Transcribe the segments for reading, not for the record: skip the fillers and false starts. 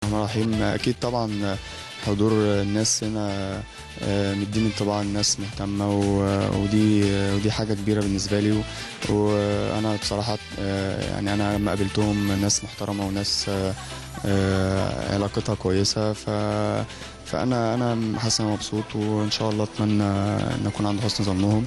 الرحمن الرحيم. اكيد طبعا حضور الناس هنا مديني انطباع الناس مهتمه، ودي حاجه كبيره بالنسبه لي. وانا بصراحه يعني انا لما قابلتهم ناس محترمه وناس علاقتها كويسه، فانا حاسس ان انا مبسوط، وان شاء الله اتمنى ان اكون عند حسن ظنهم.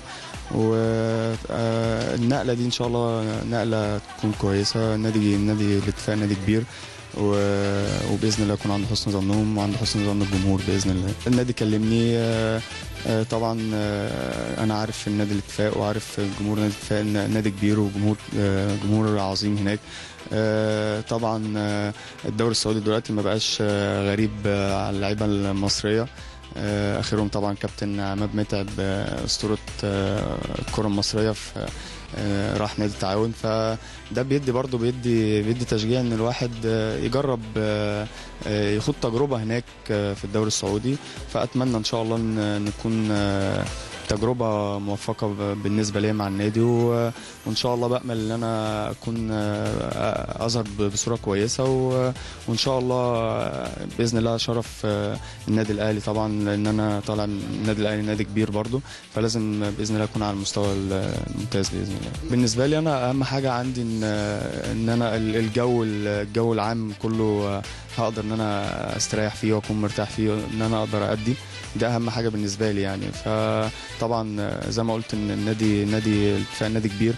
والنقله دي ان شاء الله نقله تكون كويسه. نادي الاتفاق نادي كبير، وباذن الله اكون عند حسن ظنهم وعند حسن ظن الجمهور باذن الله. النادي كلمني طبعا، انا عارف النادي الاتفاق وعارف جمهور نادي الاتفاق، نادي كبير وجمهور عظيم هناك. طبعا الدوري السعودي دلوقتي ما بقاش غريب على اللعيبه المصريه. اخرهم طبعا كابتن عماد متعب، اسطوره الكره المصريه، في راح نادي التعاون. فده بيدي تشجيع ان الواحد يجرب يخوض تجربه هناك في الدوري السعودي. فاتمنى ان شاء الله ان نكون تجربه موفقه بالنسبه لي مع النادي، وان شاء الله بامل ان انا اكون اظهر بصوره كويسه، وان شاء الله باذن الله شرف النادي الاهلي طبعا، لان انا طالع من النادي الاهلي نادي كبير برضو، فلازم باذن الله اكون على المستوى الممتاز باذن الله. بالنسبه لي انا اهم حاجه عندي ان انا الجو العام كله هقدر ان انا استريح فيه واكون مرتاح فيه، ان انا اقدر ادي. ده اهم حاجه بالنسبه لي يعني. فطبعا زي ما قلت ان نادي الاتفاق نادي كبير،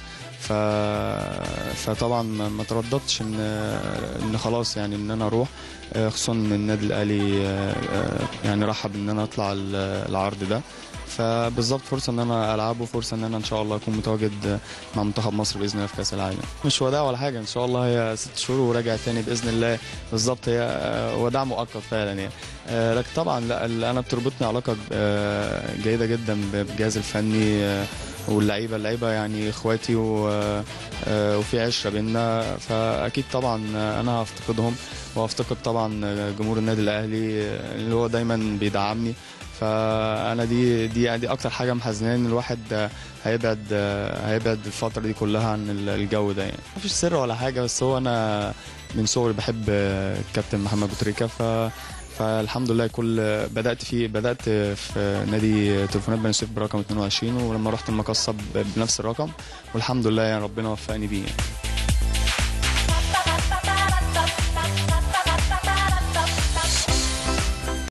فطبعا ما ترددتش ان خلاص يعني ان انا اروح، خصوصا ان النادي الاهلي يعني رحب ان انا اطلع العرض ده. فبالظبط فرصه ان انا العب، وفرصه ان انا ان شاء الله اكون متواجد مع منتخب مصر باذن الله في كاس العالم. مش وداع ولا حاجه، ان شاء الله هي 6 شهور وراجع تاني باذن الله. بالظبط هي وداع مؤقت فعلا يعني. لكن طبعا لا، انا بتربطني علاقه جيده جدا بالجهاز الفني واللعيبه يعني اخواتي، وفي عشره بينا. فاكيد طبعا انا هفتقدهم، وهفتقد طبعا جمهور النادي الاهلي اللي هو دايما بيدعمني. فانا دي اكتر حاجه محزناني، ان الواحد هيبعد الفتره دي كلها عن الجو ده يعني. مفيش سر ولا حاجه، بس هو انا من صغري بحب الكابتن محمد ابو تريكه. فالحمد لله بدات في نادي تليفونات بني سويف برقم 22، ولما رحت المقصه بنفس الرقم، والحمد لله يعني ربنا وفقني بيه يعني.